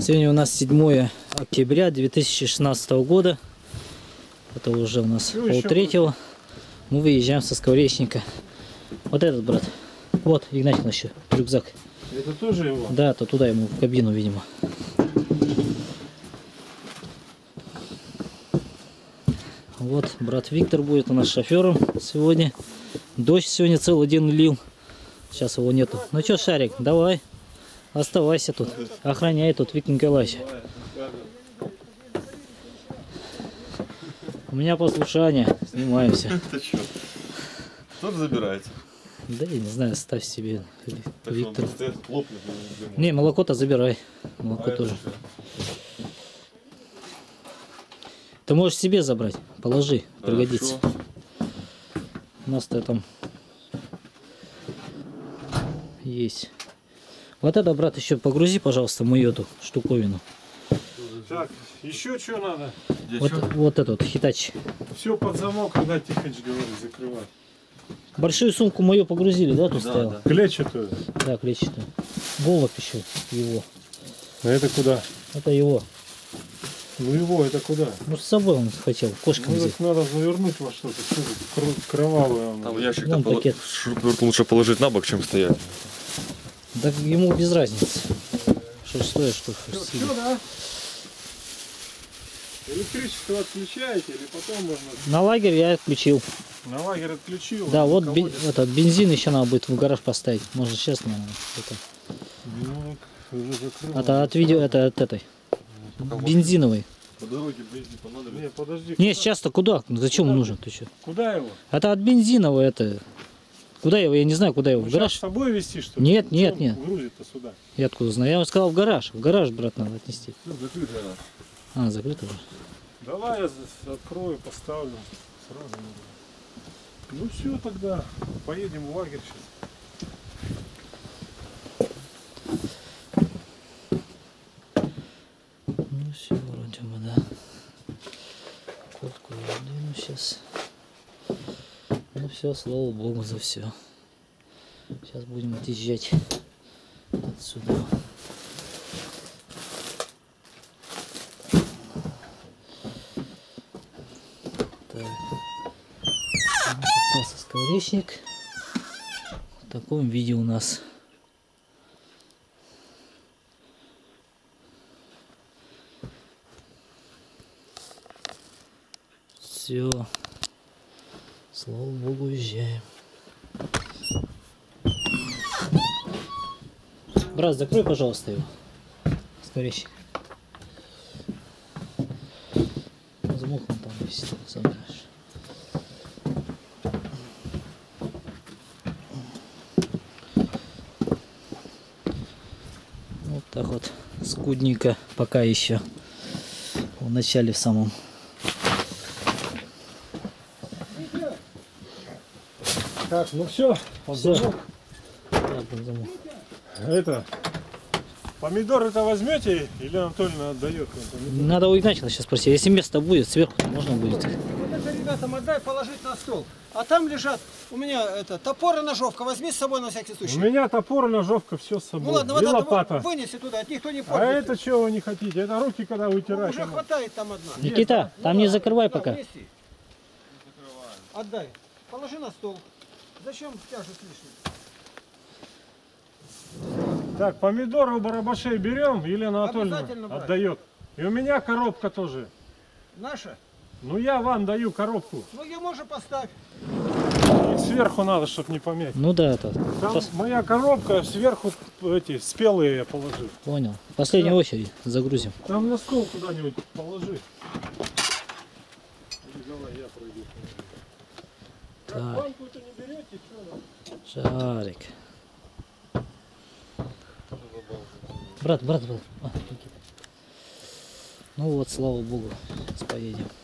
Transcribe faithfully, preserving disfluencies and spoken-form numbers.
Сегодня у нас седьмое октября две тысячи шестнадцатого года. Это уже у нас полтретьего. Мы выезжаем со Скворечника. Вот этот, брат. Вот, Игнатьевна еще, рюкзак. Это тоже его? Да, то туда ему в кабину, видимо. Вот, брат Виктор будет у нас шофером сегодня. Дождь сегодня целый день лил. Сейчас его нету. Ну что, Шарик, давай. Оставайся тут. Охраняй тут Виктор Николаевич. У меня послушание. Снимаемся. Кто-то забирается. Да я не знаю, ставь себе, Виктор. Лопнет, не, молоко-то забирай. Молоко а тоже. Ты можешь себе забрать. Положи, хорошо. Пригодится. У нас-то там есть. Вот это, брат, еще погрузи, пожалуйста, мою эту штуковину. Так, еще что надо? Вот, вот этот вот хитач. Все под замок, когда Тихоныч говорит, закрывать. Большую сумку мою погрузили, да, тут да, стояла? Да. Клетчатую? Да, клетчатую. Голубь еще его. А это куда? Это его. Ну его, это куда? Ну с собой он хотел, кошкам ну, взять. Надо завернуть во что-то, что кровавое. Там ящик Вон пол... лучше положить на бок, чем стоять. Да ему без разницы. Что стоит, что все, все, да? Электричество отключаете или потом можно... На лагерь я отключил. На лагерь отключил? Да, вот бен... этот, бензин еще надо будет в гараж поставить. Может сейчас, наверное, это... Ну, уже закрыл. Это от видео, это от этой. Пока бензиновый. По дороге бензин понадобится. Не, подожди. Не, сейчас-то куда? Зачем он нужен? Ты что? Куда его? Это от бензинового, это... Куда его? Я не знаю, куда его. Ну, в гараж? с собой везти, что ли? Нет, нет, нет. Грузит-то сюда. Я откуда знаю? Я вам сказал в гараж. В гараж, брат, надо отнести. Ну, закрыто. А, закрыто уже. Давай я открою, поставлю. Сразу. Ну все тогда. Поедем в лагерь сейчас. Ну все, вроде бы, да. Куртку я одену сейчас. Ну все, слава богу за все. Сейчас будем отъезжать отсюда. Так. Остался Скворечник. В таком виде у нас. Все. Слава богу, уезжаем. Брат, закрой, пожалуйста, его. Скворечник. Замок он там висит, сам знаешь. Вот так вот, скудненько, пока еще. В начале в самом. Так, ну все, под замок. Да, под замок. Это, помидоры-то возьмете или Анатольевна отдает? Надо у Игнатьева сейчас спросить. Если место будет, сверху можно будет. Вот это ребятам отдай, положить на стол. А там лежат, у меня это, топор и ножовка. Возьми с собой на всякий случай. У меня топор и ножовка, все с собой. Ну ладно, и вот лопата. Это вынеси туда, от никто не А пользуется. это чего вы не хотите? Это руки когда вытирать. Ну, уже хватает там одна. Никита, Ну, там не да, закрывай да, пока. Внеси. Отдай. Положи на стол. Зачем тяжесть лишняя? Так, помидоры у барабашей берем, или Анатольевна Обязательно брать. отдает. И у меня коробка тоже. Наша? Ну я вам даю коробку. Ну ее можно поставить. И сверху надо, чтобы не помять. Ну да, это. Там Сейчас моя коробка, сверху эти спелые я положил. понял. Последняя Да. очередь загрузим. Там на стол куда-нибудь положи. Или давай я пройду. Так. Банку-то не берете, что? Шарик. Брат, брат, брат. А, Никита. Ну вот, слава богу, сейчас поедем.